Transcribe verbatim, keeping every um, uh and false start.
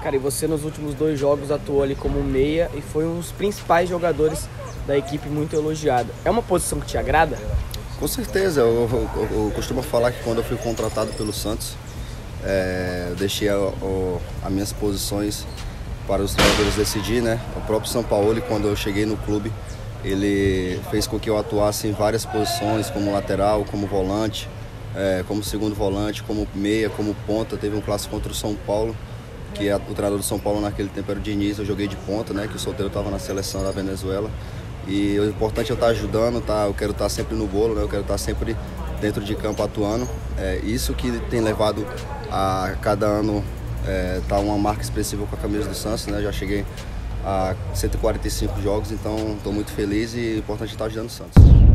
Cara, e você nos últimos dois jogos atuou ali como meia e foi um dos principais jogadores da equipe, muito elogiado. É uma posição que te agrada? Com certeza, eu, eu, eu costumo falar que quando eu fui contratado pelo Santos, é, eu deixei a, a, as minhas posições para os treinadores decidir, né? O próprio Sampaoli, quando eu cheguei no clube, ele fez com que eu atuasse em várias posições, como lateral, como volante, é, como segundo volante, como meia, como ponta. Teve um clássico contra o São Paulo, que a, o treinador do São Paulo naquele tempo era o Diniz, eu joguei de ponta, né? Que o Solteiro estava na seleção da Venezuela. E o importante é eu estar ajudando, tá? Eu quero estar sempre no bolo, né? Eu quero estar sempre dentro de campo atuando. É isso que tem levado a cada ano é, tá uma marca expressiva com a camisa do Santos, né? Já cheguei a cento e quarenta e cinco jogos, então estou muito feliz e o importante é estar ajudando o Santos.